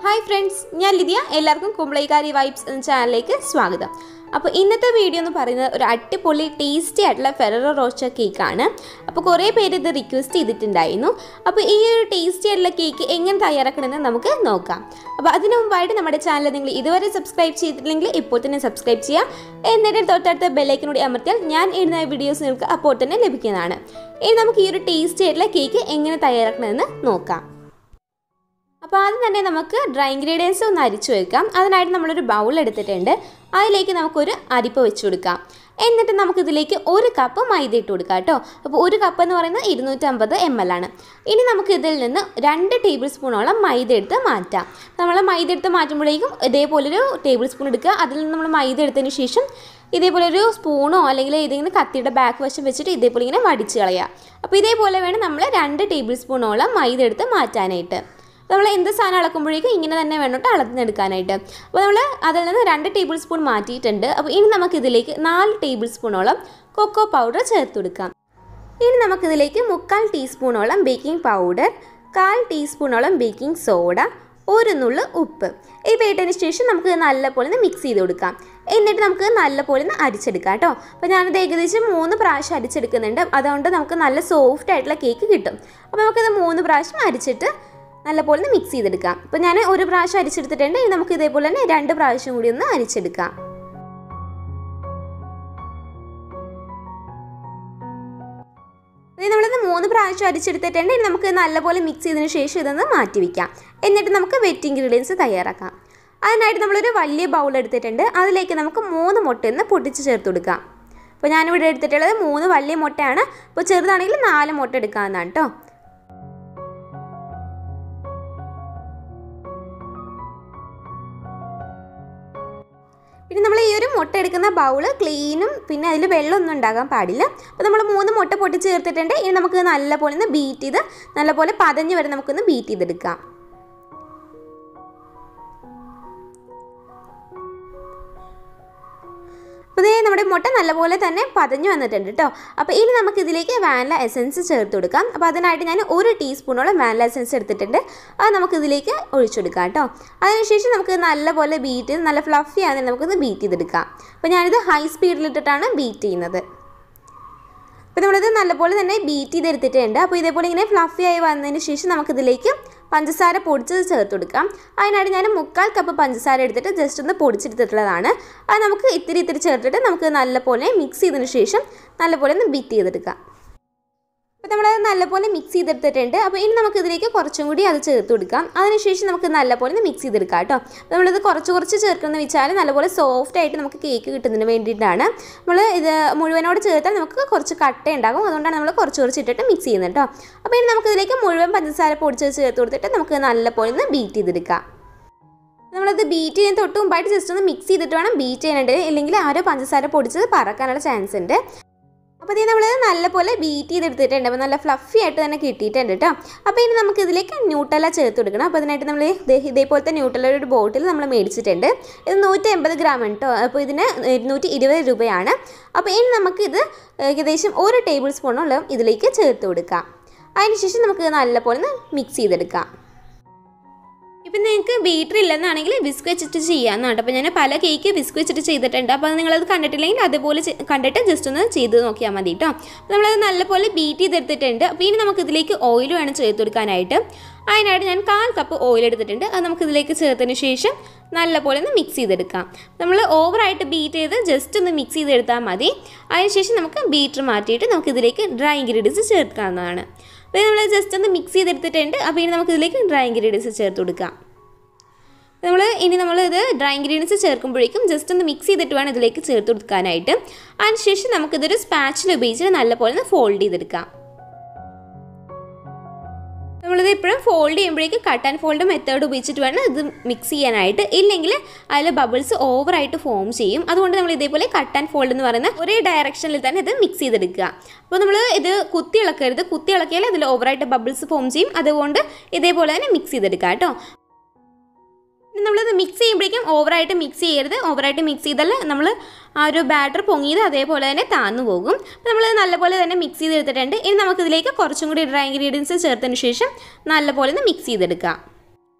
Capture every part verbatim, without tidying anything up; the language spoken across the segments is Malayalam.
Hi friends, ഞാൻ ലിദിയ എല്ലാവർക്കും കുമ്പളൈക്കാരി വൈബ്സ് എന്ന ചാനലിലേക്ക് സ്വാഗതം. അപ്പോൾ ഇന്നത്തെ വീഡിയോ എന്ന് പറയുന്നത് ഒരു അടിപൊളി ടേസ്റ്റി ആയിട്ടുള്ള ഫെററോ റോച്ചർ കേക്ക് ആണ്. അപ്പോൾ കുറേ പേര് ഇത് റിക്വസ്റ്റ് ചെയ്തിട്ടുണ്ടായിരുന്നു. അപ്പോൾ ഈ ഒരു ടേസ്റ്റി ആയിട്ടുള്ള കേക്ക് എങ്ങനെ തയ്യാറാക്കണമെന്ന് നമുക്ക് നോക്കാം. അപ്പോൾ അതിനു മുമ്പായിട്ട് നമ്മുടെ ചാനൽ നിങ്ങൾ ഇതുവരെ സബ്സ്ക്രൈബ് ചെയ്തിട്ടില്ലെങ്കിൽ ഇപ്പോൾ തന്നെ സബ്സ്ക്രൈബ് ചെയ്യുക. എന്നിട്ട് തൊട്ടടുത്ത ബെൽ ഐക്കൺ കൂടി അമർത്തിയാൽ ഞാൻ ഇടുന്ന വീഡിയോസ് നിങ്ങൾക്ക് അപ്പോൾ തന്നെ ലഭിക്കുന്നതാണ്. ഇനി നമുക്ക് ഈ ഒരു ടേസ്റ്റി ആയിട്ടുള്ള കേക്ക് എങ്ങനെ തയ്യാറാക്കണമെന്ന് നോക്കാം. അപ്പോൾ ആദ്യം തന്നെ നമുക്ക് ഡ്രൈ ഇൻഗ്രീഡിയൻസ് ഒന്ന് അരിച്ചു വെക്കാം. അതിനായിട്ട് നമ്മളൊരു ബൗൾ എടുത്തിട്ടുണ്ട്. അതിലേക്ക് നമുക്കൊരു അരിപ്പ വെച്ച് കൊടുക്കാം. എന്നിട്ട് നമുക്കിതിലേക്ക് ഒരു കപ്പ് മൈദ ഇട്ട് കൊടുക്കാം കേട്ടോ. അപ്പോൾ ഒരു കപ്പ് എന്ന് പറയുന്നത് ഇരുന്നൂറ്റമ്പത് എം എൽ ആണ്. ഇനി നമുക്ക് ഇതിൽ നിന്ന് രണ്ട് ടേബിൾ സ്പൂണോളം മൈദ എടുത്ത് മാറ്റാം. നമ്മൾ മൈദ എടുത്ത് മാറ്റുമ്പോഴേക്കും ഇതേപോലൊരു ടേബിൾ സ്പൂൺ എടുക്കുക. അതിൽ നിന്ന് നമ്മൾ മൈദ എടുത്തതിന് ശേഷം ഇതേപോലെ ഒരു സ്പൂണോ അല്ലെങ്കിൽ ഏതെങ്കിലും കത്തിയുടെ ബാക്ക് വശം വെച്ചിട്ട് ഇതേപോലെ ഇങ്ങനെ വടിച്ച് കളയുക. അപ്പോൾ ഇതേപോലെ വേണം നമ്മൾ രണ്ട് ടേബിൾ സ്പൂണോളം മൈദ എടുത്ത് മാറ്റാനായിട്ട്. നമ്മൾ എന്ത് സാധനം അളക്കുമ്പോഴേക്കും ഇങ്ങനെ തന്നെ വേണോട്ട് അളന്നെടുക്കാനായിട്ട്. അപ്പോൾ നമ്മൾ അതിൽ നിന്ന് രണ്ട് ടേബിൾ സ്പൂൺ മാറ്റിയിട്ടുണ്ട്. അപ്പോൾ ഇനി നമുക്കിതിലേക്ക് നാല് ടേബിൾ സ്പൂണോളം കൊക്കോ പൗഡർ ചേർത്ത് കൊടുക്കാം. ഇനി നമുക്കിതിലേക്ക് മുക്കാൽ ടീസ്പൂണോളം ബേക്കിംഗ് പൗഡർ, കാൽ ടീസ്പൂണോളം ബേക്കിംഗ് സോഡ, ഒരു നുള്ളു ഉപ്പ് ഇവ ഇട്ടതിന് ശേഷം നമുക്ക് നല്ലപോലെ ഒന്ന് മിക്സ് ചെയ്ത് കൊടുക്കാം. എന്നിട്ട് നമുക്ക് നല്ലപോലെ ഒന്ന് അരിച്ചെടുക്കാം കേട്ടോ. അപ്പോൾ ഞാനത് ഏകദേശം മൂന്ന് പ്രാവശ്യം അരിച്ചെടുക്കുന്നുണ്ട്. അതുകൊണ്ട് നമുക്ക് നല്ല സോഫ്റ്റ് ആയിട്ടുള്ള കേക്ക് കിട്ടും. അപ്പോൾ നമുക്കത് മൂന്ന് പ്രാവശ്യം അരിച്ചിട്ട് നല്ലപോലെ ഒന്ന് മിക്സ് ചെയ്തെടുക്കാം. അപ്പോൾ ഞാൻ ഒരു പ്രാവശ്യം അരിച്ചെടുത്തിട്ടുണ്ട്. ഇനി നമുക്ക് ഇതേപോലെ തന്നെ രണ്ട് പ്രാവശ്യം കൂടി ഒന്ന് അരിച്ചെടുക്കാം. നമ്മളിത് മൂന്ന് പ്രാവശ്യം അരിച്ചെടുത്തിട്ടുണ്ട്. ഇനി നമുക്ക് നല്ലപോലെ മിക്സ് ചെയ്തതിന് ശേഷം ഇതൊന്ന് മാറ്റി വയ്ക്കാം. എന്നിട്ട് നമുക്ക് വെറ്റ് ഇൻഗ്രീഡിയൻസ് തയ്യാറാക്കാം. അതിനായിട്ട് നമ്മളൊരു വലിയ ബൗൾ എടുത്തിട്ടുണ്ട്. അതിലേക്ക് നമുക്ക് മൂന്ന് മുട്ടയൊന്ന് പൊട്ടിച്ച് ചേർത്ത് കൊടുക്കാം. അപ്പോൾ ഞാനിവിടെ എടുത്തിട്ടുള്ളത് മൂന്ന് വലിയ മുട്ടയാണ്. അപ്പോൾ ചെറുതാണെങ്കിൽ നാല് മുട്ട എടുക്കാവുന്നതാണ് കേട്ടോ. പിന്നെ നമ്മൾ ഈ ഒരു മുട്ട എടുക്കുന്ന ബൗൾ ക്ലീനും പിന്നെ അതിൽ വെള്ളമൊന്നും ഉണ്ടാകാൻ പാടില്ല. അപ്പോൾ നമ്മൾ മൂന്ന് മുട്ട പൊട്ടിച്ച് ചേർത്തിട്ടുണ്ട്. ഇനി നമുക്ക് നല്ലപോലെ ഒന്ന് ബീറ്റ് ചെയ്ത് നല്ലപോലെ പതഞ്ഞ് വരെ നമുക്കൊന്ന് ബീറ്റ് ചെയ്തെടുക്കാം. അപ്പോൾ ഇതേ നമ്മുടെ മുട്ട നല്ലപോലെ തന്നെ പതഞ്ഞു വന്നിട്ടുണ്ട് കേട്ടോ. അപ്പോൾ ഇനി നമുക്കിതിലേക്ക് വാനില എസൻസ് ചേർത്ത് കൊടുക്കാം. അപ്പോൾ അതിനായിട്ട് ഞാൻ ഒരു ടീസ്പൂണോളം വാനില എസൻസ് എടുത്തിട്ടുണ്ട്. അത് നമുക്കിതിലേക്ക് ഒഴിച്ചെടുക്കാം കേട്ടോ. അതിനുശേഷം നമുക്ക് നല്ലപോലെ ബീറ്റ് ചെയ്ത് നല്ല ഫ്ലഫി ആണെങ്കിൽ നമുക്കൊന്ന് ബീറ്റ് ചെയ്തെടുക്കാം. അപ്പോൾ ഞാനിത് ഹൈ സ്പീഡിലിട്ടിട്ടാണ് ബീറ്റ് ചെയ്യുന്നത്. അപ്പോൾ നമ്മളിത് നല്ലപോലെ തന്നെ ബീറ്റ് ചെയ്തെടുത്തിട്ടുണ്ട്. അപ്പോൾ ഇതേപോലെ ഇങ്ങനെ ഫ്ലഫി ആയി വന്നതിന് ശേഷം നമുക്കിതിലേക്ക് പഞ്ചസാര പൊടിച്ചത് ചേർത്ത് കൊടുക്കാം. അതിനായിട്ട് ഞാൻ മുക്കാൽ കപ്പ് പഞ്ചസാര എടുത്തിട്ട് ജസ്റ്റ് ഒന്ന് പൊടിച്ചെടുത്തിട്ടുള്ളതാണ്. അത് നമുക്ക് ഇത്തിരി ഇത്തിരി ചേർത്തിട്ട് നമുക്ക് നല്ലപോലെ മിക്സ് ചെയ്തതിന് ശേഷം നല്ലപോലെ ഒന്ന് ബീറ്റ് ചെയ്തെടുക്കാം. അപ്പോൾ നമ്മളത് നല്ലപോലെ മിക്സ് ചെയ്തെടുത്തിട്ടുണ്ട്. അപ്പോൾ ഇനി നമുക്കിതിലേക്ക് കുറച്ചും കൂടി അത് ചേർത്ത് കൊടുക്കാം. അതിനുശേഷം നമുക്ക് നല്ലപോലെ ഒന്ന് മിക്സ് ചെയ്തെടുക്കാം കേട്ടോ. നമ്മളിത് കുറച്ച് കുറച്ച് ചേർക്കണമെന്ന് വെച്ചാൽ നല്ലപോലെ സോഫ്റ്റ് ആയിട്ട് നമുക്ക് കേക്ക് കിട്ടുന്നതിന് വേണ്ടിയിട്ടാണ്. നമ്മൾ ഇത് മുഴുവനോട് ചേർത്താൽ നമുക്ക് കുറച്ച് കട്ട ഉണ്ടാകും. അതുകൊണ്ടാണ് നമ്മൾ കുറച്ച് കുറച്ച് ഇട്ടിട്ട് മിക്സ് ചെയ്യുന്നത് കേട്ടോ. അപ്പോൾ ഇനി നമുക്കിതിലേക്ക് മുഴുവൻ പഞ്ചസാര പൊടിച്ചത് ചേർത്ത് കൊടുത്തിട്ട് നമുക്ക് നല്ലപോലെ ഒന്ന് ബീറ്റ് ചെയ്തെടുക്കാം. നമ്മളത് ബീറ്റ് ചെയ്യാൻ തൊട്ട് മുമ്പായിട്ട് ജസ്റ്റ് ഒന്ന് മിക്സ് ചെയ്തിട്ട് വേണം ബീറ്റ് ചെയ്യാനായിട്ട്. ഇല്ലെങ്കിൽ ആരോ പഞ്ചസാര പൊടിച്ചത് പറക്കാനുള്ള ചാൻസ് ഉണ്ട്. അപ്പോൾ ഇത് നമ്മൾ നല്ലപോലെ ബീറ്റ് ചെയ്തെടുത്തിട്ടുണ്ട്. അപ്പോൾ നല്ല ഫ്ലഫി ആയിട്ട് തന്നെ കിട്ടിയിട്ടുണ്ട് കേട്ടോ. അപ്പോൾ ഇനി നമുക്ക് ഇതിലേക്ക് ന്യൂട്ടല ചേർത്ത് കൊടുക്കണം. അപ്പോൾ അതിനായിട്ട് നമ്മൾ ഇതേപോലത്തെ ന്യൂട്ടല ഒരു ബോട്ടിൽ നമ്മൾ മേടിച്ചിട്ടുണ്ട്. ഇത് നൂറ്റി എൺപത് ഗ്രാം ആണ് കേട്ടോ. അപ്പോൾ ഇതിന് ഇരുന്നൂറ്റി ഇരുപത് രൂപയാണ്. അപ്പോൾ ഇനി നമുക്കിത് ഏകദേശം ഒരു ടേബിൾ സ്പൂണോളം ഇതിലേക്ക് ചേർത്ത് കൊടുക്കാം. അതിനുശേഷം നമുക്ക് നല്ലപോലെ ഒന്ന് മിക്സ് ചെയ്തെടുക്കാം. ഇപ്പം നിങ്ങൾക്ക് ബീറ്റർ ഇല്ലെന്നാണെങ്കിൽ വിസ്ക് വെച്ചിട്ട് ചെയ്യാമെന്നാണ്. അപ്പോൾ ഞാൻ പല കേക്ക് വിസ്ക് വെച്ചിട്ട് ചെയ്തിട്ടുണ്ട്. അപ്പോൾ അത് നിങ്ങളത് കണ്ടിട്ടില്ലെങ്കിൽ അതുപോലെ കണ്ടിട്ട് ജസ്റ്റ് ഒന്ന് ചെയ്ത് നോക്കിയാൽ മതി കേട്ടോ. നമ്മളത് നല്ലപോലെ ബീറ്റ് ചെയ്തെടുത്തിട്ടുണ്ട്. അപ്പോൾ ഇനി നമുക്കിതിലേക്ക് ഓയിൽ വേണം ചേർത്ത് കൊടുക്കാനായിട്ട്. അതിനായിട്ട് ഞാൻ കാൽ കപ്പ് ഓയിൽ എടുത്തിട്ടുണ്ട്. അത് നമുക്കിതിലേക്ക് ചേർത്തതിന് ശേഷം നല്ലപോലെ ഒന്ന് മിക്സ് ചെയ്തെടുക്കാം. നമ്മൾ ഓവറായിട്ട് ബീറ്റ് ചെയ്ത് ജസ്റ്റ് ഒന്ന് മിക്സ് ചെയ്തെടുത്താൽ മതി. അതിനുശേഷം നമുക്ക് ബീറ്റർ മാറ്റിയിട്ട് നമുക്കിതിലേക്ക് ഡ്രൈ ഇൻഗ്രീഡിയൻസ് ചേർക്കാവുന്നതാണ്. അപ്പോൾ നമ്മൾ ജസ്റ്റ് ഒന്ന് മിക്സ് ചെയ്തെടുത്തിട്ടുണ്ട്. അപ്പോൾ ഇനി നമുക്കിതിലേക്ക് ഡ്രൈ ഇൻഗ്രീഡിയൻസ് ചേർത്ത് കൊടുക്കാം. നമ്മൾ ഇനി നമ്മൾ ഇത് ഡ്രൈ ഇൻഗ്രീഡിയൻസ് ചേർക്കുമ്പോഴേക്കും ജസ്റ്റ് ഒന്ന് മിക്സ് ചെയ്തിട്ട് വേണം ഇതിലേക്ക് ചേർത്ത് കൊടുക്കാനായിട്ട്. അതിനുശേഷം നമുക്കിതൊരു സ്പാച്ചിൽ ഉപയോഗിച്ച് നല്ലപോലെ ഒന്ന് ഫോൾഡ് ചെയ്തെടുക്കാം. നമ്മളിത് എപ്പോഴും ഫോൾഡ് ചെയ്യുമ്പോഴേക്കും കട്ട് ആൻഡ് ഫോൾഡ് മെത്തേഡ് ഉപയോഗിച്ചിട്ട് വേണം ഇത് മിക്സ് ചെയ്യാനായിട്ട്. ഇല്ലെങ്കിൽ അതിൽ ബബിൾസ് ഓവറായിട്ട് ഫോം ചെയ്യും. അതുകൊണ്ട് നമ്മൾ ഇതേപോലെ കട്ട് ആൻഡ് ഫോൾഡ് എന്ന് പറയുന്ന ഒരേ ഡയറക്ഷനിൽ തന്നെ ഇത് മിക്സ് ചെയ്തെടുക്കുക. അപ്പോൾ നമ്മൾ ഇത് കുത്തി ഇളക്കരുത്. കുത്തി ഇളക്കിയാൽ അതിൽ ഓവറായിട്ട് ബബിൾസ് ഫോം ചെയ്യും. അതുകൊണ്ട് ഇതേപോലെ തന്നെ മിക്സ് ചെയ്തെടുക്കുക കേട്ടോ. നമ്മളത് മിക്സ് ചെയ്യുമ്പോഴേക്കും ഓവറായിട്ട് മിക്സ് ചെയ്യരുത്. ഓവറായിട്ട് മിക്സ് ചെയ്താൽ നമ്മൾ ആ ഒരു ബാറ്റർ പൊങ്ങിയത് അതേപോലെ തന്നെ താന്നു പോകും. അപ്പോൾ നമ്മൾ നല്ലപോലെ തന്നെ മിക്സ് ചെയ്തെടുത്തിട്ടുണ്ട്. ഇനി നമുക്കിതിലേക്ക് കുറച്ചും കൂടി ഡ്രൈ ഇൻഗ്രീഡിയൻസ് ചേർത്തതിന് ശേഷം നല്ലപോലെ ഒന്ന് മിക്സ് ചെയ്തെടുക്കാം.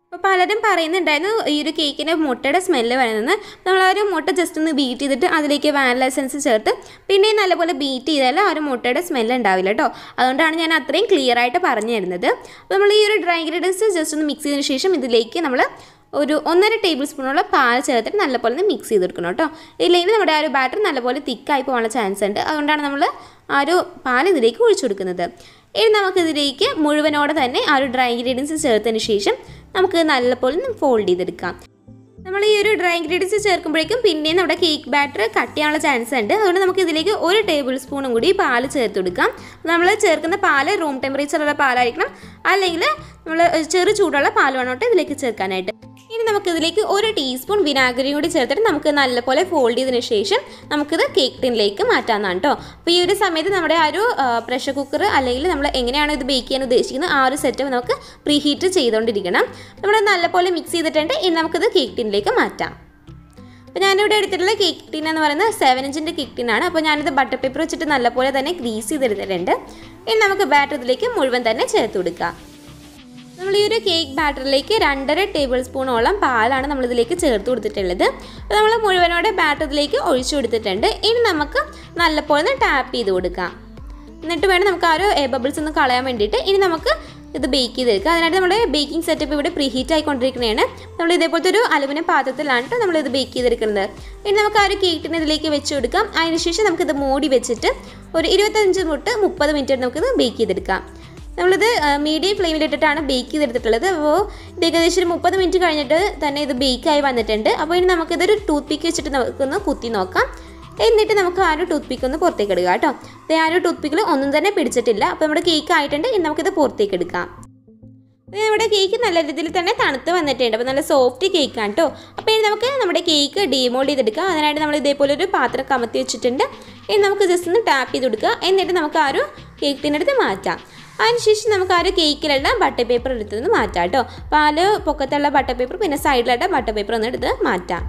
അപ്പോൾ പലരും പറയുന്നുണ്ടായിരുന്നു ഈ ഒരു കേക്കിന് മുട്ടയുടെ സ്മെല്ല് വരുന്നത്. നമ്മൾ ആ ഒരു മുട്ട ജസ്റ്റ് ഒന്ന് ബീറ്റ് ചെയ്തിട്ട് അതിലേക്ക് വാനില എസൻസ് ചേർത്ത് പിന്നെയും നല്ലപോലെ ബീറ്റ് ചെയ്താൽ ആ ഒരു മുട്ടയുടെ സ്മെല്ല് ഉണ്ടാവില്ല കേട്ടോ. അതുകൊണ്ടാണ് ഞാൻ അത്രയും ക്ലിയർ ആയിട്ട് പറഞ്ഞു തരുന്നത്. അപ്പോൾ നമ്മൾ ഈ ഒരു ഡ്രൈ ഇൻഗ്രീഡിയൻസ് ജസ്റ്റ് ഒന്ന് മിക്സ് ചെയ്തതിന് ശേഷം ഇതിലേക്ക് നമ്മൾ ഒരു ഒന്നര ടേബിൾ സ്പൂണോളം പാൽ ചേർത്തിട്ട് നല്ലപോലെ ഒന്ന് മിക്സ് ചെയ്തെടുക്കണം കേട്ടോ. ഇല്ലെങ്കിൽ നമ്മുടെ ആ ഒരു ബാറ്റർ നല്ലപോലെ തിക്കായി പോകാനുള്ള ചാൻസ് ഉണ്ട്. അതുകൊണ്ടാണ് നമ്മൾ ആ ഒരു പാൽ ഇതിലേക്ക് ഒഴിച്ചു കൊടുക്കുന്നത്. ഇനി നമുക്കിതിലേക്ക് മുഴുവനോടെ തന്നെ ആ ഒരു ഡ്രൈ ഇൻഗ്രീഡിയൻസ് ചേർത്തതിന് ശേഷം നമുക്ക് നല്ലപോലെ ഒന്ന് ഫോൾഡ് ചെയ്തെടുക്കാം. നമ്മൾ ഈ ഒരു ഡ്രൈ ഇൻഗ്രീഡിയൻസ് ചേർക്കുമ്പോഴേക്കും പിന്നെയും നമ്മുടെ കേക്ക് ബാറ്റർ കട്ട് ചെയ്യാനുള്ള ചാൻസ് ഉണ്ട്. അതുകൊണ്ട് നമുക്ക് ഇതിലേക്ക് ഒരു ടേബിൾ സ്പൂണും കൂടി പാൽ ചേർത്ത് കൊടുക്കാം. നമ്മൾ ചേർക്കുന്ന പാല് റൂം ടെമ്പറേച്ചറുള്ള പാലായിരിക്കണം, അല്ലെങ്കിൽ നമ്മൾ ചെറു ചൂടുള്ള പാൽ വേണം കേട്ടോ ഇതിലേക്ക് ചേർക്കാനായിട്ട്. ഇനി നമുക്കിതിലേക്ക് ഒരു ടീസ്പൂൺ വിനാഗിരിയും കൂടി ചേർത്തിട്ട് നമുക്ക് നല്ലപോലെ ഫോൾഡ് ചെയ്തതിന് ശേഷം നമുക്കിത് കേക്ക് ടിന്നിലേക്ക് മാറ്റാവുന്നതാണ് കേട്ടോ. അപ്പോൾ ഈ ഒരു സമയത്ത് നമ്മുടെ ആ ഒരു പ്രഷർ കുക്കർ അല്ലെങ്കിൽ നമ്മൾ എങ്ങനെയാണ് ഇത് ബേക്ക് ചെയ്യാൻ ഉദ്ദേശിക്കുന്നത് ആ ഒരു സെറ്റപ്പ് നമുക്ക് പ്രീ ഹീറ്റ് ചെയ്തുകൊണ്ടിരിക്കണം. നമ്മൾ നല്ലപോലെ മിക്സ് ചെയ്തിട്ടുണ്ട്. ഇനി നമുക്കിത് കേക്ക് ടിന്നിലേക്ക് മാറ്റാം. അപ്പോൾ ഞാനിവിടെ എടുത്തിട്ടുള്ള കേക്ക് ടിൻ എന്ന് പറയുന്നത് സെവൻ ഇഞ്ചിൻ്റെ കേക്ക് ടിന്നാണ്. അപ്പോൾ ഞാനിത് ബട്ടർ പേപ്പർ വെച്ചിട്ട് നല്ലപോലെ തന്നെ ഗ്രീസ് ചെയ്തെടുത്തിട്ടുണ്ട്. ഇനി നമുക്ക് ബാറ്റർ ഇതിലേക്ക് മുഴുവൻ തന്നെ ചേർത്ത് കൊടുക്കാം. നമ്മൾ ഈ ഒരു കേക്ക് ബാറ്ററിലേക്ക് രണ്ടര ടേബിൾ സ്പൂണോളം പാലാണ് നമ്മളിതിലേക്ക് ചേർത്ത് കൊടുത്തിട്ടുള്ളത്. അപ്പോൾ നമ്മൾ മുഴുവനോടെ ബാറ്റർ ഇതിലേക്ക് ഒഴിച്ചു കൊടുത്തിട്ടുണ്ട്. ഇനി നമുക്ക് നല്ലപോലെ ഒന്ന് ടാപ്പ് ചെയ്ത് കൊടുക്കാം. എന്നിട്ട് വേണം നമുക്ക് ആ ഒരു എയർ ബബിൾസ് ഒന്ന് കളയാൻ വേണ്ടിയിട്ട്. ഇനി നമുക്ക് ഇത് ബേക്ക് ചെയ്തെടുക്കുക. അതിനായിട്ട് നമ്മുടെ ബേക്കിംഗ് സെറ്റപ്പ് ഇവിടെ പ്രീ ഹീറ്റ് ആയിക്കൊണ്ടിരിക്കുന്നതാണ്. നമ്മൾ ഇതേപോലത്തെ ഒരു അലുമിനിയം പാത്രത്തിലാണ് നമ്മളിത് ബേക്ക് ചെയ്തെടുക്കുന്നത്. ഇനി നമുക്ക് ആ ഒരു കേക്കിന് ഇതിലേക്ക് വെച്ച് കൊടുക്കാം. അതിനുശേഷം നമുക്കിത് മൂടി വെച്ചിട്ട് ഒരു ഇരുപത്തഞ്ച് തൊട്ട് മുപ്പത് മിനിറ്റ് നമുക്കിത് ബേക്ക് ചെയ്തെടുക്കാം. നമ്മളിത് മീഡിയം ഫ്ലെയിമിലിട്ടിട്ടാണ് ബേക്ക് ചെയ്തെടുത്തിട്ടുള്ളത്. അപ്പോൾ ഇത് ഏകദേശം ഒരു മുപ്പത് മിനിറ്റ് കഴിഞ്ഞിട്ട് തന്നെ ഇത് ബേക്കായി വന്നിട്ടുണ്ട്. അപ്പോൾ ഇനി നമുക്കിതൊരു ടൂത്ത് പിക്ക് വെച്ചിട്ട് നമുക്കൊന്ന് കുത്തി നോക്കാം. എന്നിട്ട് നമുക്ക് ആ ഒരു ടൂത്ത് പിക്ക് ഒന്ന് പുറത്തേക്ക് എടുക്കാം കേട്ടോ. അപ്പോൾ ആ ഒരു ടൂത്ത് പിക്കിൽ ഒന്നും തന്നെ പിടിച്ചിട്ടില്ല. അപ്പോൾ നമ്മുടെ കേക്ക് ആയിട്ടുണ്ട്. ഇനി നമുക്കിത് പുറത്തേക്ക് എടുക്കാം. അപ്പോൾ നമ്മുടെ കേക്ക് നല്ല രീതിയിൽ തന്നെ തണുത്ത് വന്നിട്ടുണ്ട്. അപ്പോൾ നല്ല സോഫ്റ്റ് കേക്കാണ് കേട്ടോ. അപ്പോൾ ഇനി നമുക്ക് നമ്മുടെ കേക്ക് ഡീമോൾഡ് ചെയ്തെടുക്കാം. അതിനായിട്ട് നമ്മൾ ഇതേപോലെ ഒരു പാത്രം കമത്തി വെച്ചിട്ടുണ്ട്. ഇനി നമുക്ക് ജസ്റ്റ് ഒന്ന് ടാപ്പ് ചെയ്ത് കൊടുക്കുക. എന്നിട്ട് നമുക്ക് ആ ഒരു കേക്ക് ടിന്നെടുത്ത് മാറ്റാം. അതിനുശേഷം നമുക്ക് ആ ഒരു കേക്കിലുള്ള ബട്ടർ പേപ്പർ എടുത്തൊന്ന് മാറ്റാം കേട്ടോ. പാല് പൊക്കത്തുള്ള ബട്ടർ പേപ്പർ പിന്നെ സൈഡിലായിട്ട് ബട്ടർ പേപ്പർ ഒന്ന് എടുത്ത് മാറ്റാം.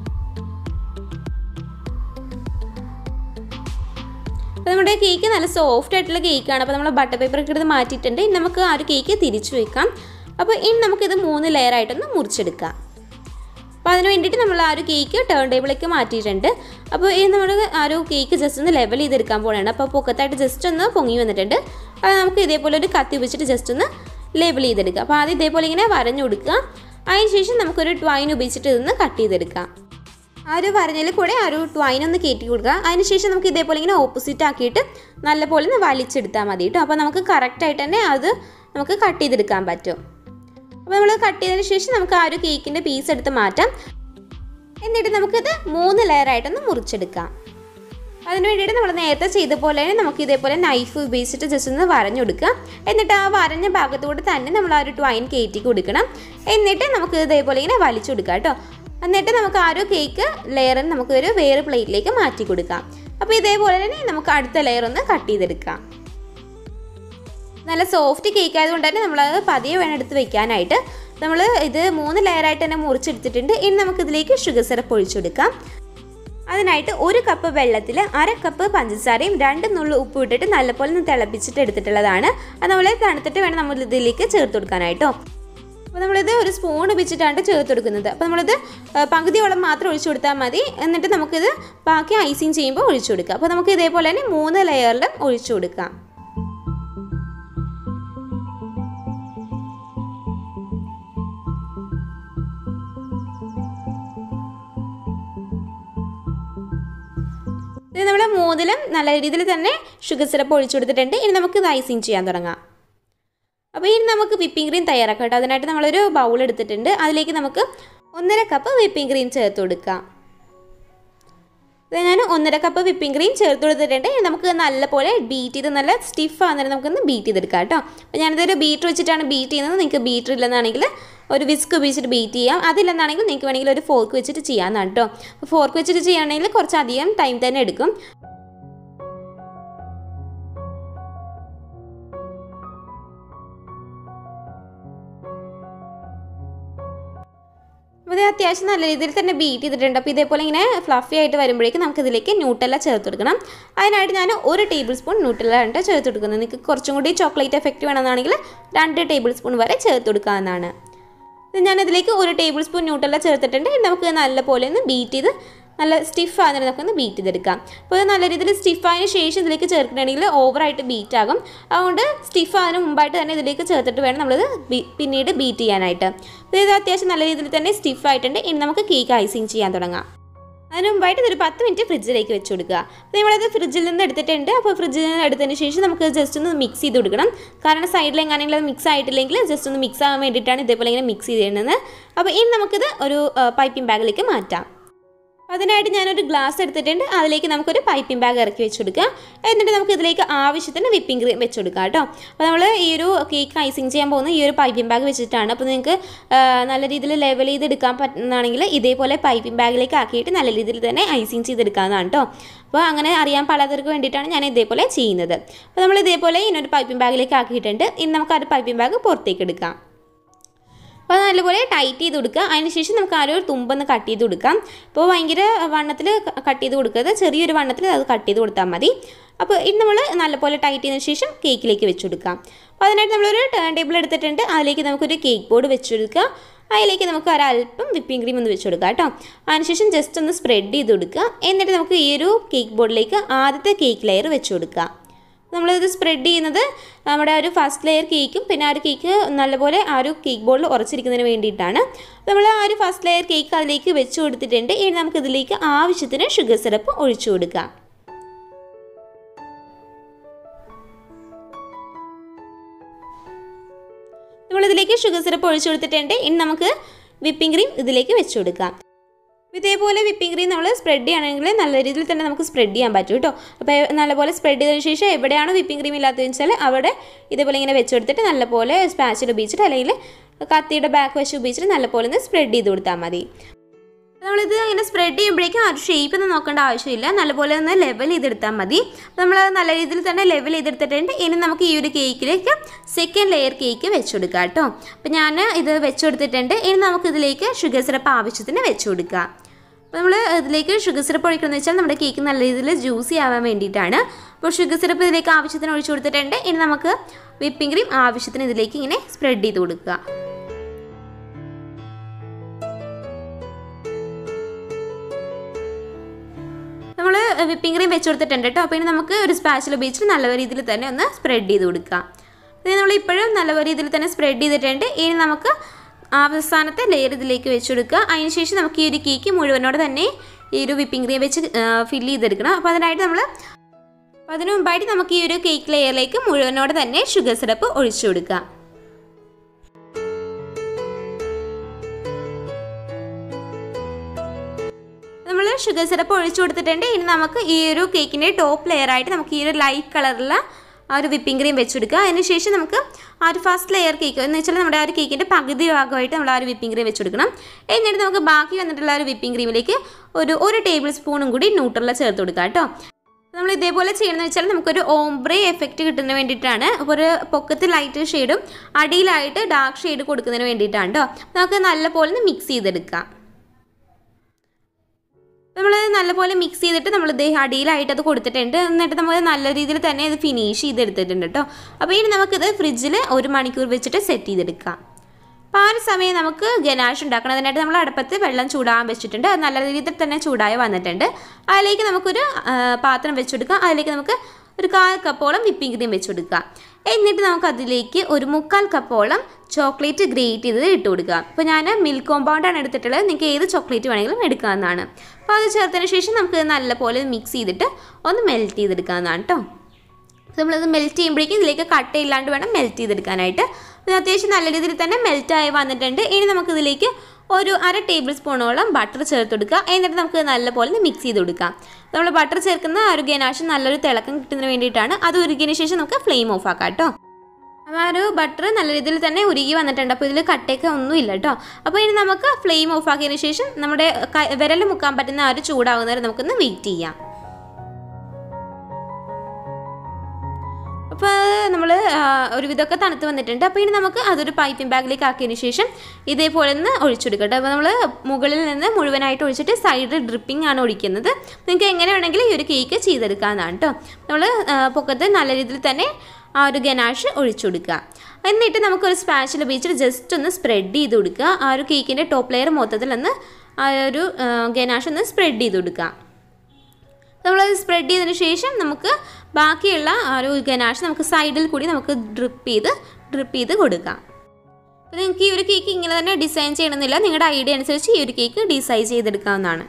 അപ്പോൾ നമ്മുടെ കേക്ക് നല്ല സോഫ്റ്റ് ആയിട്ടുള്ള കേക്കാണ്. അപ്പോൾ നമ്മൾ ബട്ടർ പേപ്പർ ഒക്കെ എടുത്ത് മാറ്റിയിട്ടുണ്ട്. ഇനി നമുക്ക് ആ ഒരു കേക്ക് തിരിച്ചു വയ്ക്കാം. അപ്പോൾ ഇനി നമുക്കിത് മൂന്ന് ലെയറായിട്ടൊന്ന് മുറിച്ചെടുക്കാം. അപ്പോൾ അതിന് വേണ്ടിയിട്ട് നമ്മൾ ആ ഒരു കേക്ക് ടേൺ ടേബിളിലേക്ക് മാറ്റിയിട്ടുണ്ട്. അപ്പോൾ ഇനി നമ്മൾ ആ ഒരു കേക്ക് ജസ്റ്റ് ഒന്ന് ലെവൽ ചെയ്തെടുക്കാൻ പോലെയാണ്. അപ്പോൾ പൊക്കത്തായിട്ട് ജസ്റ്റ് ഒന്ന് പൊങ്ങി വന്നിട്ടുണ്ട്. അത് നമുക്ക് ഇതേപോലെ ഒരു കത്തി വെച്ചിട്ട് ജസ്റ്റ് ഒന്ന് ലെവൽ ചെയ്തെടുക്കുക. അപ്പോൾ ആദ്യം ഇതേപോലെ ഇങ്ങനെ വരഞ്ഞു കൊടുക്കുക. അതിന് ശേഷം നമുക്കൊരു ട്വൈൻ ഉപയോഗിച്ചിട്ട് ഇതൊന്ന് കട്ട് ചെയ്തെടുക്കാം. ആ ഒരു വരഞ്ഞതിൽ കൂടെ ആ ഒരു ട്വൈൻ ഒന്ന് കയറ്റി കൊടുക്കുക. അതിന് ശേഷം നമുക്ക് ഇതേപോലെ ഇങ്ങനെ ഓപ്പോസിറ്റ് ആക്കിയിട്ട് നല്ലപോലെ ഒന്ന് വലിച്ചെടുത്താൽ മതി കേട്ടോ. അപ്പോൾ നമുക്ക് കറക്റ്റായിട്ട് തന്നെ അത് നമുക്ക് കട്ട് ചെയ്തെടുക്കാൻ പറ്റും. അപ്പോൾ നമ്മൾ കട്ട് ചെയ്തതിന് ശേഷം നമുക്ക് ആ ഒരു കേക്കിൻ്റെ പീസ് എടുത്ത് മാറ്റാം. എന്നിട്ട് നമുക്കിത് മൂന്ന് ലെയറായിട്ടൊന്ന് മുറിച്ചെടുക്കാം. അതിന് വേണ്ടിയിട്ട് നമ്മൾ നേരത്തെ ചെയ്ത പോലെ തന്നെ നമുക്ക് ഇതേപോലെ നൈഫ് ഉപയോഗിച്ചിട്ട് ജസ്റ്റ് ഒന്ന് വരഞ്ഞു കൊടുക്കുക. എന്നിട്ട് ആ വരഞ്ഞ ഭാഗത്തുകൂടെ തന്നെ നമ്മൾ ആ ഒരു ട്വൈൻ കയറ്റി കൊടുക്കണം. എന്നിട്ട് നമുക്ക് ഇതേപോലെ ഇങ്ങനെ വലിച്ചു കൊടുക്കാം കേട്ടോ. എന്നിട്ട് നമുക്ക് ആ ഒരു കേക്ക് ലെയറിന് നമുക്ക് ഒരു വേറെ പ്ലേറ്റിലേക്ക് മാറ്റി കൊടുക്കാം. അപ്പോൾ ഇതേപോലെ തന്നെ നമുക്ക് അടുത്ത ലെയർ ഒന്ന് കട്ട് ചെയ്തെടുക്കാം. നല്ല സോഫ്റ്റ് കേക്ക് ആയതുകൊണ്ട് തന്നെ നമ്മളത് പതിയെ വേണം എടുത്ത് വെക്കാനായിട്ട്. നമ്മൾ ഇത് മൂന്ന് ലെയറായിട്ട് തന്നെ മുറിച്ചെടുത്തിട്ടുണ്ട്. ഇനി നമുക്കിതിലേക്ക് ഷുഗർ സിറപ്പ് ഒഴിച്ചെടുക്കാം. അതിനായിട്ട് ഒരു കപ്പ് വെള്ളത്തിൽ അര കപ്പ് പഞ്ചസാരയും രണ്ട് നുള്ളു ഉപ്പ് ഇട്ടിട്ട് നല്ലപോലെ ഒന്ന് തിളപ്പിച്ചിട്ട് എടുത്തിട്ടുള്ളതാണ്. അത് നമ്മൾ തണുത്തിട്ട് വേണം നമ്മൾ ഇതിലേക്ക് ചേർത്ത് കൊടുക്കാനായിട്ടോ. അപ്പോൾ നമ്മളിത് ഒരു സ്പൂൺ ഉപയോഗിച്ചിട്ടാണ് ചേർത്ത് കൊടുക്കുന്നത്. അപ്പോൾ നമ്മളിത് പകുതി വെള്ളം മാത്രം ഒഴിച്ചു കൊടുത്താൽ മതി. എന്നിട്ട് നമുക്കിത് ബാക്കി ഐസിങ് ചെയ്യുമ്പോൾ ഒഴിച്ചു കൊടുക്കുക. അപ്പോൾ നമുക്ക് ഇതേപോലെ തന്നെ മൂന്ന് ലെയറിലും ഒഴിച്ചു കൊടുക്കാം. ഇത് നമ്മൾ മൂന്നിലും നല്ല രീതിയിൽ തന്നെ ഷുഗർ സിറപ്പ് ഒഴിച്ചു കൊടുത്തിട്ടുണ്ട്. ഇനി നമുക്ക് ഇത് ഐസിങ് ചെയ്യാൻ തുടങ്ങാം. അപ്പോൾ ഇനി നമുക്ക് വിപ്പിംഗ് ക്രീം തയ്യാറാക്കാം കേട്ടോ. അതിനായിട്ട് നമ്മളൊരു ബൗൾ എടുത്തിട്ടുണ്ട്. അതിലേക്ക് നമുക്ക് ഒന്നര കപ്പ് വിപ്പിംഗ് ക്രീം ചേർത്ത് കൊടുക്കാം. ഞാൻ ഒന്നര കപ്പ് വിപ്പിംഗ് ക്രീം ചേർത്ത് കൊടുത്തിട്ടുണ്ട്. ഇനി നമുക്ക് നല്ലപോലെ ബീറ്റ് ചെയ്ത് നല്ല സ്റ്റിഫ് ആകുന്നേരം നമുക്കൊന്ന് ബീറ്റ് ചെയ്തെടുക്കാം കേട്ടോ. അപ്പോൾ ഞാനിതൊരു ബീറ്റർ വെച്ചിട്ടാണ് ബീറ്റ് ചെയ്യുന്നത്. നിങ്ങൾക്ക് ബീറ്റർ ഇല്ലെന്നാണെങ്കിൽ ഒരു വിസ്ക് ഉപയോഗിച്ചിട്ട് ബീറ്റ് ചെയ്യാം. അതില്ലെന്നാണെങ്കിൽ നിങ്ങൾക്ക് വേണമെങ്കിൽ ഒരു ഫോർക്ക് വെച്ചിട്ട് ചെയ്യാമെന്നാണ് കേട്ടോ. അപ്പോൾ ഫോർക്ക് വെച്ചിട്ട് ചെയ്യുകയാണെങ്കിൽ കുറച്ചധികം ടൈം തന്നെ എടുക്കും. അപ്പോൾ ഇത് അത്യാവശ്യം നല്ല രീതിയിൽ തന്നെ ബീറ്റ് ചെയ്തിട്ടുണ്ട്. അപ്പോൾ ഇതേപോലെ ഇങ്ങനെ ഫ്ലഫി ആയിട്ട് വരുമ്പോഴേക്കും നമുക്കിതിലേക്ക് ന്യൂട്ടെല്ല ചേർത്ത് കൊടുക്കണം. അതിനായിട്ട് ഞാൻ ഒരു ടേബിൾ സ്പൂൺ ന്യൂട്ടെല്ല ആണ് ചേർത്ത് കൊടുക്കുന്നത്. നിങ്ങൾക്ക് കുറച്ചും കൂടി ചോക്ലേറ്റ് എഫക്റ്റ് വേണമെന്നാണെങ്കിൽ രണ്ട് ടേബിൾ സ്പൂൺ വരെ ചേർത്ത് കൊടുക്കാവുന്നതാണ്. ഞാനതിലേക്ക് ഒരു ടേബിൾ സ്പൂൺ ന്യൂട്ടെല്ല ചേർത്തിട്ടുണ്ട്. നമുക്ക് നല്ലപോലെ ഒന്ന് ബീറ്റ് ചെയ്ത് നല്ല സ്റ്റിഫ് ആകുന്നത് നമുക്കൊന്ന് ബീറ്റ് ചെയ്തെടുക്കാം. അപ്പോൾ നല്ല രീതിയിൽ സ്റ്റിഫായതിന് ശേഷം ഇതിലേക്ക് ചേർക്കണമെങ്കിൽ ഓവറായിട്ട് ബീറ്റ് ആകും. അതുകൊണ്ട് സ്റ്റിഫ് ആയതിന് മുമ്പായിട്ട് തന്നെ ഇതിലേക്ക് ചേർത്തിട്ട് വേണം നമ്മളിത് പിന്നീട് ബീറ്റ് ചെയ്യാനായിട്ട്. ഇത് അത്യാവശ്യം നല്ല രീതിയിൽ തന്നെ സ്റ്റിഫ് ആയിട്ടുണ്ട്. ഇനി നമുക്ക് കേക്ക് ഐസിങ് ചെയ്യാൻ തുടങ്ങാം. അതിന് മുമ്പായിട്ട് ഇതൊരു പത്ത് മിനിറ്റ് ഫ്രിഡ്ജിലേക്ക് വെച്ച് കൊടുക്കുക. അപ്പോൾ നമ്മളത് ഫ്രിഡ്ജിൽ നിന്ന് എടുത്തിട്ടുണ്ട്. അപ്പോൾ ഫ്രിഡ്ജിൽ നിന്ന് എടുത്തതിന് ശേഷം നമുക്ക് ജസ്റ്റ് ഒന്ന് മിക്സ് ചെയ്ത് കൊടുക്കണം. കാരണം സൈഡിൽ എങ്ങനെയെങ്കിലും അത് മിക്സ് ആയിട്ടില്ലെങ്കിൽ ജസ്റ്റ് ഒന്ന് മിക്സ് ആകാൻ വേണ്ടിയിട്ടാണ് ഇതേപോലെ ഇങ്ങനെ മിക്സ് ചെയ്തിരുന്നത്. അപ്പോൾ ഇനി നമുക്കിത് ഒരു പൈപ്പിംഗ് ബാഗിലേക്ക് മാറ്റാം. അതിനായിട്ട് ഞാനൊരു ഗ്ലാസ് എടുത്തിട്ടുണ്ട്. അതിലേക്ക് നമുക്കൊരു പൈപ്പിംഗ് ബാഗ് ഇറക്കി വെച്ച് കൊടുക്കുക. എന്നിട്ട് നമുക്ക് ഇതിലേക്ക് ആവശ്യത്തിന് വിപ്പിംഗ് ക്രീം വെച്ച് കൊടുക്കുക കേട്ടോ. അപ്പോൾ നമ്മൾ ഈ ഒരു കേക്ക് ഐസിങ് ചെയ്യാൻ പോകുന്ന ഈ ഒരു പൈപ്പിംഗ് ബാഗ് വെച്ചിട്ടാണ്. അപ്പോൾ നിങ്ങൾക്ക് നല്ല രീതിയിൽ ലെവൽ ചെയ്തെടുക്കാൻ പറ്റുന്നതാണെങ്കിൽ ഇതേപോലെ പൈപ്പിംഗ് ബാഗിലേക്ക് ആക്കിയിട്ട് നല്ല രീതിയിൽ തന്നെ ഐസിങ് ചെയ്തെടുക്കാവുന്നതാണ് കേട്ടോ. അപ്പോൾ അങ്ങനെ അറിയാൻ പാടാത്തവർക്ക് വേണ്ടിയിട്ടാണ് ഞാൻ ഇതേപോലെ ചെയ്യുന്നത്. അപ്പോൾ നമ്മൾ ഇതേപോലെ ഇതിനൊരു പൈപ്പിംഗ് ബാഗിലേക്ക് ആക്കിയിട്ടുണ്ട്. ഇനി നമുക്ക് ആ ഒരു പൈപ്പിംഗ് ബാഗ് പുറത്തേക്ക് എടുക്കാം. അപ്പോൾ നല്ലപോലെ ടൈറ്റ് ചെയ്ത് കൊടുക്കുക. അതിനുശേഷം നമുക്ക് ആ ഒരു തുമ്പൊന്ന് കട്ട് ചെയ്ത് കൊടുക്കാം. അപ്പോൾ ഭയങ്കര വണ്ണത്തിൽ കട്ട് ചെയ്ത് കൊടുക്കരുത്, ചെറിയൊരു വണ്ണത്തിൽ അത് കട്ട് ചെയ്ത് കൊടുത്താൽ മതി. അപ്പോൾ ഇനി നമ്മൾ നല്ലപോലെ ടൈറ്റ് ചെയ്തതിന് ശേഷം കേക്കിലേക്ക് വെച്ച് കൊടുക്കാം. അപ്പോൾ അതിനായിട്ട് നമ്മളൊരു ടേൺ ടേബിൾ എടുത്തിട്ടുണ്ട്. അതിലേക്ക് നമുക്കൊരു കേക്ക് ബോർഡ് വെച്ച് കൊടുക്കുക. അതിലേക്ക് നമുക്ക് ഒരല്പം വിപ്പിംഗ് ക്രീം ഒന്ന് വെച്ച് കൊടുക്കുക കേട്ടോ. അതിനുശേഷം ജസ്റ്റ് ഒന്ന് സ്പ്രെഡ് ചെയ്ത് കൊടുക്കുക. എന്നിട്ട് നമുക്ക് ഈ ഒരു കേക്ക് ബോർഡിലേക്ക് ആദ്യത്തെ കേക്ക് ലെയർ വെച്ച് കൊടുക്കുക. നമ്മളിത് സ്പ്രെഡ് ചെയ്യുന്നത് നമ്മുടെ ഒരു ഫസ്റ്റ് ലെയർ കേക്കും പിന്നെ ആ ഒരു കേക്ക് നല്ലപോലെ ആ ഒരു കേക്ക് ബോർഡിൽ ഉറച്ചിരിക്കുന്നതിന് വേണ്ടിയിട്ടാണ്. നമ്മൾ ആ ഒരു ഫസ്റ്റ് ലെയർ കേക്ക് അതിലേക്ക് വെച്ച് കൊടുത്തിട്ടുണ്ട്. ഇനി നമുക്കിതിലേക്ക് ആവശ്യത്തിന് ഷുഗർ സിറപ്പ് ഒഴിച്ചു കൊടുക്കാം. നമ്മളിതിലേക്ക് ഷുഗർ സിറപ്പ് ഒഴിച്ചു കൊടുത്തിട്ടുണ്ട്. ഇനി നമുക്ക് വിപ്പിംഗ് ക്രീം ഇതിലേക്ക് വെച്ച് കൊടുക്കാം. ഇതേപോലെ വിപ്പിംഗ് ക്രീം നമ്മൾ സ്പ്രെഡ് ചെയ്യുകയാണെങ്കിൽ നല്ല രീതിയിൽ തന്നെ നമുക്ക് സ്പ്രെഡ് ചെയ്യാൻ പറ്റും കേട്ടോ. അപ്പോൾ നല്ലപോലെ സ്പ്രെഡ് ചെയ്തതിന് ശേഷം എവിടെയാണ് വിപ്പിംഗ് ക്രീം ഇല്ലാത്തതെന്ന് വെച്ചാൽ അവിടെ ഇതേപോലെ ഇങ്ങനെ വെച്ച് കൊടുത്തിട്ട് നല്ലപോലെ സ്പാച്ചിൽ ഉപയോഗിച്ചിട്ട് അല്ലെങ്കിൽ കത്തിയുടെ ബാക്ക് വശം ഉപയോഗിച്ചിട്ട് നല്ലപോലെ ഒന്ന് സ്പ്രെഡ് ചെയ്ത് കൊടുത്താൽ മതി. നമ്മളിത് ഇങ്ങനെ സ്പ്രെഡ് ചെയ്യുമ്പോഴേക്കും ആ ഒരു ഷേപ്പ് ഒന്നും നോക്കേണ്ട ആവശ്യമില്ല, നല്ലപോലെ ഒന്ന് ലെവൽ ചെയ്തെടുത്താൽ മതി. നമ്മളത് നല്ല രീതിയിൽ തന്നെ ലെവൽ ചെയ്തെടുത്തിട്ടുണ്ട്. ഇനി നമുക്ക് ഈ ഒരു കേക്കിലേക്ക് സെക്കൻഡ് ലെയർ കേക്ക് വെച്ച് കൊടുക്കാം കേട്ടോ. അപ്പോൾ ഞാൻ ഇത് വെച്ച് കൊടുത്തിട്ടുണ്ട്. ഇനി നമുക്കിതിലേക്ക് ഷുഗർ സിറപ്പ് ആവശ്യത്തിന് വെച്ച് കൊടുക്കാം. അപ്പോൾ നമ്മൾ ഇതിലേക്ക് ഷുഗർ സിറപ്പ് ഒഴിക്കണമെന്ന് വെച്ചാൽ നമ്മുടെ കേക്ക് നല്ല രീതിയിൽ ജ്യൂസി ആവാൻ വേണ്ടിയിട്ടാണ്. അപ്പോൾ ഷുഗർ സിറപ്പ് ഇതിലേക്ക് ആവശ്യത്തിന് ഒഴിച്ചു കൊടുത്തിട്ടുണ്ട്. ഇനി നമുക്ക് വിപ്പിംഗ് ക്രീം ആവശ്യത്തിന് ഇതിലേക്ക് ഇങ്ങനെ സ്പ്രെഡ് ചെയ്ത് കൊടുക്കുക. നമ്മൾ വിപ്പിംഗ് ക്രീം വെച്ച് കൊടുത്തിട്ടുണ്ട് കേട്ടോ. അപ്പോൾ ഇനി നമുക്ക് ഒരു സ്പാച്ചിൽ ഉപയോഗിച്ചിട്ട് നല്ല രീതിയിൽ തന്നെ ഒന്ന് സ്പ്രെഡ് ചെയ്ത് കൊടുക്കാം. ഇത് നമ്മൾ ഇപ്പോഴും നല്ല രീതിയിൽ തന്നെ സ്പ്രെഡ് ചെയ്തിട്ടുണ്ട്. ഇനി നമുക്ക് അവസാനത്തെ ലെയർ ഇതിലേക്ക് വെച്ച് കൊടുക്കുക. അതിനുശേഷം നമുക്ക് ഈ ഒരു കേക്ക് മുഴുവനോടെ തന്നെ ഈ ഒരു വിപ്പിംഗ് ക്രീം വെച്ച് ഫില്ല് ചെയ്തെടുക്കണം. അപ്പോൾ അതിനായിട്ട് നമ്മൾ അപ്പോൾ അതിന് മുമ്പായിട്ട് നമുക്ക് ഈ ഒരു കേക്ക് ലെയറിലേക്ക് മുഴുവനോടെ തന്നെ ഷുഗർ സിറപ്പ് ഒഴിച്ചു കൊടുക്കുക. നമ്മൾ ഷുഗർ സിറപ്പ് ഒഴിച്ചു കൊടുത്തിട്ടുണ്ട്. ഇനി നമുക്ക് ഈ ഒരു കേക്കിൻ്റെ ടോപ്പ് ലെയറായിട്ട് നമുക്ക് ഈ ഒരു ലൈറ്റ് കളറുള്ള ആ ഒരു വിപ്പിംഗ് ക്രീം വെച്ച് കൊടുക്കുക. അതിനുശേഷം നമുക്ക് ആ ഒരു ഫസ്റ്റ് ലെയർ കേക്ക് എന്ന് വെച്ചാൽ നമ്മുടെ ആ ഒരു കേക്കിൻ്റെ പകുതി ഭാഗമായിട്ട് നമ്മൾ ആ ഒരു വിപ്പിംഗ് ക്രീം വെച്ച് കൊടുക്കണം. എന്നിട്ട് നമുക്ക് ബാക്കി വന്നിട്ടുള്ള ആ ഒരു വിപ്പിംഗ് ക്രീമിലേക്ക് ഒരു ഒരു ടേബിൾ സ്പൂണും കൂടി ന്യൂട്ടെല്ല ചേർത്ത് കൊടുക്കുക കേട്ടോ. നമ്മൾ ഇതേപോലെ ചെയ്യണമെന്ന് വെച്ചാൽ നമുക്കൊരു ഓംബ്രേ എഫക്റ്റ് കിട്ടുന്നതിന് വേണ്ടിയിട്ടാണ്. അപ്പോൾ ഒരു പൊക്കത്ത് ലൈറ്റ് ഷെയ്ഡും അടിയിലായിട്ട് ഡാർക്ക് ഷെയ്ഡ് കൊടുക്കുന്നതിന് വേണ്ടിയിട്ടാണ് കേട്ടോ. നമുക്ക് നല്ലപോലെ ഒന്ന് മിക്സ് ചെയ്തെടുക്കാം. നമ്മൾ നല്ലപോലെ മിക്സ് ചെയ്തിട്ട് നമ്മൾ ഇത് അടിയിലായിട്ട് അത് കൊടുത്തിട്ടുണ്ട്. എന്നിട്ട് നമ്മൾ നല്ല രീതിയിൽ തന്നെ ഇത് ഫിനിഷ് ചെയ്തെടുത്തിട്ടുണ്ട് കേട്ടോ. അപ്പോൾ ഇനി നമുക്കിത് ഫ്രിഡ്ജിൽ ഒരു മണിക്കൂർ വെച്ചിട്ട് സെറ്റ് ചെയ്തെടുക്കാം. അപ്പോൾ ആ ഒരു സമയം നമുക്ക് ഗനാഷ് ഉണ്ടാക്കണം. അതിനായിട്ട് നമ്മൾ അടുപ്പത്ത് വെള്ളം ചൂടാകാൻ വെച്ചിട്ടുണ്ട്. അത് നല്ല രീതിയിൽ തന്നെ ചൂടായി വന്നിട്ടുണ്ട്. അതിലേക്ക് നമുക്കൊരു പാത്രം വെച്ച് കൊടുക്കാം. അതിലേക്ക് നമുക്ക് ഒരു കാൽ കപ്പോളം വിപ്പിംഗ് ക്രീം വെച്ച് കൊടുക്കുക. എന്നിട്ട് നമുക്ക് അതിലേക്ക് ഒരു മുക്കാൽ കപ്പോളം ചോക്ലേറ്റ് ഗ്രേറ്റ് ചെയ്തത് ഇട്ട് കൊടുക്കുക. അപ്പോൾ ഞാൻ മിൽക്ക് കോമ്പൗണ്ടാണ് എടുത്തിട്ടുള്ളത്. നിങ്ങൾക്ക് ഏത് ചോക്ലേറ്റ് വേണമെങ്കിലും എടുക്കാവുന്നതാണ്. അപ്പോൾ അത് ചേർത്തതിന് ശേഷം നമുക്ക് നല്ലപോലെ മിക്സ് ചെയ്തിട്ട് ഒന്ന് മെൽറ്റ് ചെയ്തെടുക്കാവുന്നതാണ് കേട്ടോ. നമ്മളത് മെൽറ്റ് ചെയ്യുമ്പോഴേക്കും ഇതിലേക്ക് കട്ടയില്ലാണ്ട് വേണം മെൽറ്റ് ചെയ്തെടുക്കാനായിട്ട്. ഇത് അത്യാവശ്യം നല്ല രീതിയിൽ തന്നെ മെൽറ്റായി വന്നിട്ടുണ്ട്. ഇനി നമുക്കിതിലേക്ക് ഒരു അര ടേബിൾ സ്പൂണോളം ബട്ടർ ചേർത്ത് കൊടുക്കുക. എന്നിട്ട് നമുക്ക് നല്ലപോലെ മിക്സ് ചെയ്ത് കൊടുക്കാം. നമ്മൾ ബട്ടർ ചേർക്കുന്ന ആ ഒരു ഗനാഷ് നല്ലൊരു തിളക്കം കിട്ടുന്നതിന് വേണ്ടിയിട്ടാണ്. അത് ഉരുകിയതിന് ശേഷം നമുക്ക് ഫ്ലെയിം ഓഫ് ആക്കാം കേട്ടോ. അപ്പോൾ ആ ഒരു ബട്ടർ നല്ല രീതിയിൽ തന്നെ ഉരുകി വന്നിട്ടുണ്ട്. അപ്പോൾ ഇതിൽ കട്ടയൊക്കെ ഒന്നുമില്ല കേട്ടോ. അപ്പോൾ ഇനി നമുക്ക് ഫ്ലെയിം ഓഫ് ആക്കിയതിന് ശേഷം നമ്മുടെ വിരൽ മുക്കാൻ പറ്റുന്ന ആ ഒരു ചൂടാവുന്നവരെ നമുക്കൊന്ന് വെയിറ്റ് ചെയ്യാം. അപ്പോൾ നമ്മൾ ഒരുവിധമൊക്കെ തണുത്ത് വന്നിട്ടുണ്ട്. അപ്പോൾ ഇനി നമുക്ക് അതൊരു പൈപ്പിംഗ് ബാഗിലേക്ക് ആക്കിയതിന് ശേഷം ഇതേപോലെ ഒന്ന് ഒഴിച്ചെടുക്കട്ടെ. അപ്പോൾ നമ്മൾ മുകളിൽ നിന്ന് മുഴുവനായിട്ട് ഒഴിച്ചിട്ട് സൈഡിൽ ഡ്രിപ്പിംഗ് ആണ് ഒഴിക്കുന്നത്. നിങ്ങൾക്ക് എങ്ങനെ വേണമെങ്കിലും ഈ ഒരു കേക്ക് ചെയ്തെടുക്കാമെന്നാണ് കേട്ടോ. നമ്മൾ പൊക്കത്ത് നല്ല രീതിയിൽ തന്നെ ആ ഒരു ഗനാഷ് ഒഴിച്ചു കൊടുക്കുക. എന്നിട്ട് നമുക്കൊരു സ്പാച്ചിൽ ഉപയോഗിച്ചിട്ട് ജസ്റ്റ് ഒന്ന് സ്പ്രെഡ് ചെയ്ത് കൊടുക്കുക. ആ ഒരു കേക്കിൻ്റെ ടോപ്പ് ലെയർ മൊത്തത്തിൽ ഒന്ന് ആ ഒരു ഗനാഷ് ഒന്ന് സ്പ്രെഡ് ചെയ്ത് കൊടുക്കുക. നമ്മളത് സ്പ്രെഡ് ചെയ്തതിന് ശേഷം നമുക്ക് ബാക്കിയുള്ള ആ ഒരു ഗനാഷ് നമുക്ക് സൈഡിൽ കൂടി നമുക്ക് ഡ്രിപ്പ് ചെയ്ത് ഡ്രിപ്പ് ചെയ്ത് കൊടുക്കാം. അപ്പോൾ നിങ്ങൾക്ക് ഈ ഒരു കേക്ക് ഇങ്ങനെ തന്നെ ഡിസൈൻ ചെയ്യണമെന്നില്ല, നിങ്ങളുടെ ഐഡിയ അനുസരിച്ച് ഈ ഒരു കേക്ക് ഡിസൈൻ ചെയ്തെടുക്കാവുന്നതാണ്.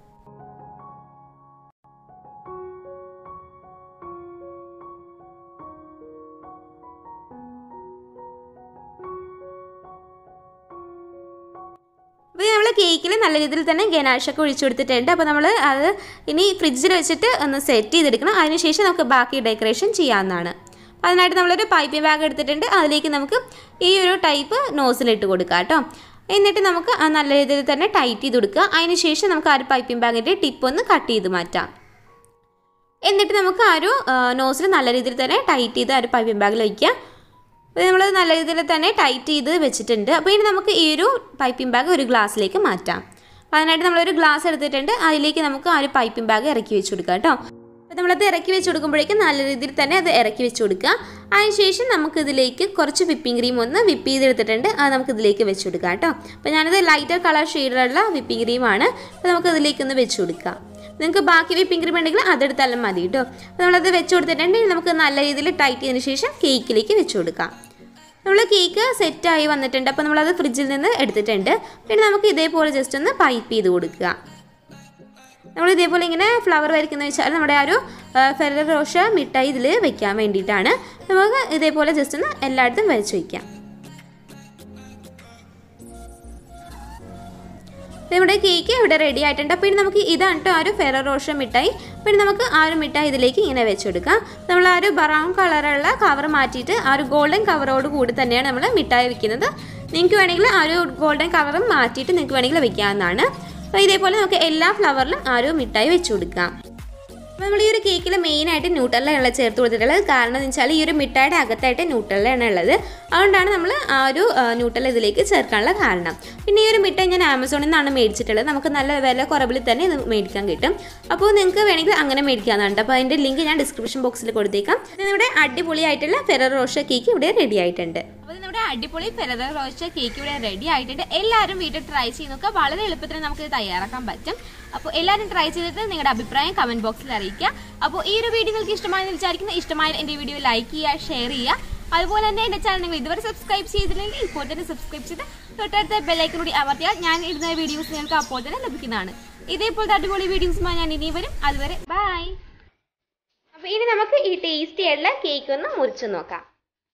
അപ്പോൾ നമ്മൾ കേക്കിൽ നല്ല രീതിയിൽ തന്നെ ഗനാഷൊക്കെ ഒഴിച്ചു കൊടുത്തിട്ടുണ്ട്. അപ്പോൾ നമ്മൾ അത് ഇനി ഫ്രിഡ്ജിൽ വെച്ചിട്ട് ഒന്ന് സെറ്റ് ചെയ്തെടുക്കണം. അതിനുശേഷം നമുക്ക് ബാക്കി ഡെക്കറേഷൻ ചെയ്യാവുന്നതാണ്. അപ്പോൾ അതിനായിട്ട് നമ്മളൊരു പൈപ്പിംഗ് ബാഗ് എടുത്തിട്ടുണ്ട്. അതിലേക്ക് നമുക്ക് ഈ ഒരു ടൈപ്പ് നോസിലിട്ട് കൊടുക്കുക കേട്ടോ. എന്നിട്ട് നമുക്ക് നല്ല രീതിയിൽ തന്നെ ടൈറ്റ് ചെയ്ത് കൊടുക്കുക. അതിനുശേഷം നമുക്ക് ആ ഒരു പൈപ്പിംഗ് ബാഗിൻ്റെ ടിപ്പ് ഒന്ന് കട്ട് ചെയ്ത് മാറ്റാം. എന്നിട്ട് നമുക്ക് ആ ഒരു നോസിൽ നല്ല രീതിയിൽ തന്നെ ടൈറ്റ് ചെയ്ത് ആ ഒരു പൈപ്പിംഗ് ബാഗിൽ വയ്ക്കുക. അപ്പോൾ നമ്മൾ നല്ല രീതിയിൽ തന്നെ ടൈറ്റ് ചെയ്ത് വെച്ചിട്ടുണ്ട്. അപ്പോൾ ഇനി നമുക്ക് ഈ ഒരു പൈപ്പിംഗ് ബാഗ് ഒരു ഗ്ലാസ്സിലേക്ക് മാറ്റാം. അപ്പോൾ അതിനായിട്ട് നമ്മളൊരു ഗ്ലാസ് എടുത്തിട്ടുണ്ട്. അതിലേക്ക് നമുക്ക് ആ ഒരു പൈപ്പിംഗ് ബാഗ് ഇറക്കി വെച്ച് കൊടുക്കുക കേട്ടോ. അപ്പോൾ നമ്മളത് ഇറക്കി വെച്ച് കൊടുക്കുമ്പോഴേക്കും നല്ല രീതിയിൽ തന്നെ അത് ഇറക്കി വെച്ച് കൊടുക്കുക. അതിനുശേഷം നമുക്കിതിലേക്ക് കുറച്ച് വിപ്പിംഗ് ക്രീം ഒന്ന് വിപ്പ് ചെയ്തെടുത്തിട്ടുണ്ട്. അത് നമുക്കിതിലേക്ക് വെച്ച് കൊടുക്കാം കേട്ടോ. അപ്പോൾ ഞാനത് ലൈറ്റർ കളർ ഷെയ്ഡിലുള്ള വിപ്പിംഗ് ക്രീമാണ്. അപ്പോൾ നമുക്കതിലേക്കൊന്ന് വെച്ച് കൊടുക്കാം. നിങ്ങൾക്ക് ബാക്കി വിപ്പിംഗ് ക്രീം ഉണ്ടെങ്കിൽ അതെടുത്താലും മതി കേട്ടോ. അപ്പോൾ നമ്മളത് വെച്ച് കൊടുത്തിട്ടുണ്ടെങ്കിൽ നമുക്ക് നല്ല രീതിയിൽ ടൈറ്റ് ചെയ്തതിന് ശേഷം കേക്കിലേക്ക് വെച്ച് കൊടുക്കാം. നമ്മൾ കേക്ക് സെറ്റായി വന്നിട്ടുണ്ട്. അപ്പോൾ നമ്മളത് ഫ്രിഡ്ജിൽ നിന്ന് എടുത്തിട്ടുണ്ട്. പിന്നെ നമുക്ക് ഇതേപോലെ ജസ്റ്റ് ഒന്ന് പൈപ്പ് ചെയ്ത് കൊടുക്കുക. നമ്മൾ ഇതേപോലെ ഇങ്ങനെ ഫ്ലവർ വരയ്ക്കുന്നത് വെച്ചാൽ നമ്മുടെ ആ ഒരു ഫെററോ റോഷർ മിഠായി ഇതിൽ വെക്കാൻ വേണ്ടിയിട്ടാണ്. നമുക്ക് ഇതേപോലെ ജസ്റ്റ് ഒന്ന് എല്ലായിടത്തും വരച്ച് വയ്ക്കാം. നമ്മുടെ കേക്ക് ഇവിടെ റെഡി ആയിട്ടുണ്ട്. അപ്പോൾ ഇനി നമുക്ക് ഇതാണ് കേട്ടോ ആ ഒരു ഫെററോ റോഷർ മിഠായി. പിന്നെ നമുക്ക് ആ ഒരു മിഠായി ഇതിലേക്ക് ഇങ്ങനെ വെച്ചെടുക്കാം. നമ്മൾ ആ ഒരു ബ്രൗൺ കളറുള്ള കവർ മാറ്റിയിട്ട് ആ ഒരു ഗോൾഡൻ കവറോട് കൂടി തന്നെയാണ് നമ്മൾ മിഠായി വെക്കുന്നത്. നിങ്ങൾക്ക് വേണമെങ്കിൽ ആ ഒരു ഗോൾഡൻ കവറും മാറ്റിയിട്ട് നിങ്ങൾക്ക് വേണമെങ്കിൽ വെക്കാവുന്നതാണ്. അപ്പോൾ ഇതേപോലെ നമുക്ക് എല്ലാ ഫ്ലവറിലും ആ ഒരു മിഠായി വെച്ച് കൊടുക്കാം. അപ്പോൾ നമ്മൾ ഈ ഒരു കേക്കിൽ മെയിനായിട്ട് ന്യൂട്ടെല്ലയാണ് ചേർത്ത് കൊടുത്തിട്ടുള്ളത്. കാരണം എന്ന് വെച്ചാൽ ഈ ഒരു മിഠായിയുടെ അകത്തായിട്ട് ന്യൂട്ടെല്ലയാണ് ഉള്ളത്. അതുകൊണ്ടാണ് നമ്മൾ ആ ഒരു ന്യൂട്ടെല്ല ഇതിലേക്ക് ചേർക്കാനുള്ള കാരണം. പിന്നെ ഈ ഒരു മിഠായി ഞാൻ ആമസോണിൽ നിന്നാണ് മേടിച്ചിട്ടുള്ളത്. നമുക്ക് നല്ല വില കുറവിൽ തന്നെ ഇത് മേടിക്കാൻ കിട്ടും. അപ്പോൾ നിങ്ങൾക്ക് വേണമെങ്കിൽ അങ്ങനെ മേടിക്കാവുന്നതാണ്. അപ്പോൾ അതിൻ്റെ ലിങ്ക് ഞാൻ ഡിസ്ക്രിപ്ഷൻ ബോക്സിൽ കൊടുത്തേക്കാം. ഇത് നമ്മുടെ അടിപൊളിയായിട്ടുള്ള ഫെററോ റോഷർ കേക്ക് ഇവിടെ റെഡി ആയിട്ടുണ്ട്. അപ്പോൾ നമ്മുടെ അടിപൊളി ഫെററോ റോഷർ കേക്ക് ഇവിടെ റെഡി ആയിട്ടുണ്ട്. എല്ലാവരും വീട്ടിൽ ട്രൈ ചെയ്ത് നോക്കുക. വളരെ എളുപ്പത്തിൽ നമുക്ക് ഇത് തയ്യാറാക്കാൻ പറ്റും. അപ്പോൾ എല്ലാവരും ട്രൈ ചെയ്തിട്ട് നിങ്ങളുടെ അഭിപ്രായം കമന്റ് ബോക്സിൽ അറിയിക്കുക. അപ്പോൾ ഈ ഒരു വീഡിയോ നിങ്ങൾക്ക് ഇഷ്ടമായെന്ന് വിചാരിക്കുന്ന ഇഷ്ടമായ എൻ്റെ വീഡിയോ ലൈക്ക് ചെയ്യുക, ഷെയർ ചെയ്യുക. അതുപോലെ തന്നെ എൻ്റെ ചാനൽ നിങ്ങൾ ഇതുവരെ സബ്സ്ക്രൈബ് ചെയ്തില്ലെങ്കിൽ ഇപ്പോൾ തന്നെ സബ്സ്ക്രൈബ് ചെയ്ത് തൊട്ടടുത്ത ബെല്ലൈക്കൻ കൂടി അമർത്തിയാൽ ഞാൻ ഇടുന്ന വീഡിയോസ് നിങ്ങൾക്ക് അപ്പോൾ തന്നെ ലഭിക്കുന്നതാണ്. ഇതേപോലത്തെ അടിപൊളി വീഡിയോസുമായി ഞാൻ ഇനി വരും. അതുവരെ ബൈ. അപ്പോൾ ഇനി നമുക്ക് ഈ ടേസ്റ്റി ആയിട്ടുള്ള കേക്ക് ഒന്ന് മുറിച്ച് നോക്കാം.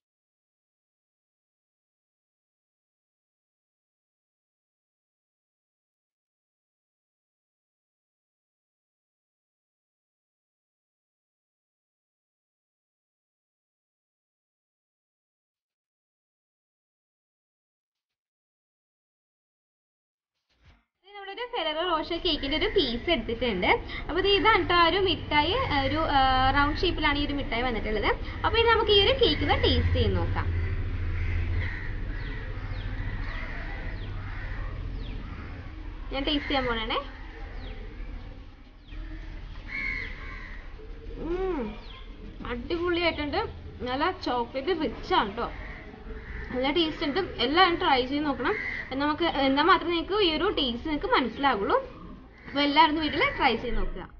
നമ്മളൊരു ഫെററോ റോഷർ കേക്കിൻ്റെ ഒരു പീസ് എടുത്തിട്ടുണ്ട്. അപ്പോൾ ഇത് ഇതാണ് കേട്ടോ ആ ഒരു മിഠായി. ഒരു റൗണ്ട് ഷേപ്പിലാണ് ഈ ഒരു മിഠായി വന്നിട്ടുള്ളത്. അപ്പോൾ ഇത് നമുക്ക് ഈ ഒരു കേക്ക് ഒന്ന് ടേസ്റ്റ് ചെയ്ത് നോക്കാം. ഞാൻ ടേസ്റ്റ് ചെയ്യാൻ പോണേ. അടിപൊളിയായിട്ടുണ്ട്. നല്ല ചോക്ലേറ്റ് റിച്ച് ആണ് കേട്ടോ. നല്ല ടേസ്റ്റ് ഉണ്ട്. എല്ലാവരും ട്രൈ ചെയ്ത് നോക്കണം. നമുക്ക് എന്നാൽ മാത്രമേ നിങ്ങൾക്ക് ഈ ഒരു ടേസ്റ്റ് നിങ്ങൾക്ക് മനസ്സിലാവുള്ളൂ. അപ്പോൾ എല്ലാവരും വീട്ടിൽ ട്രൈ ചെയ്ത് നോക്കുക.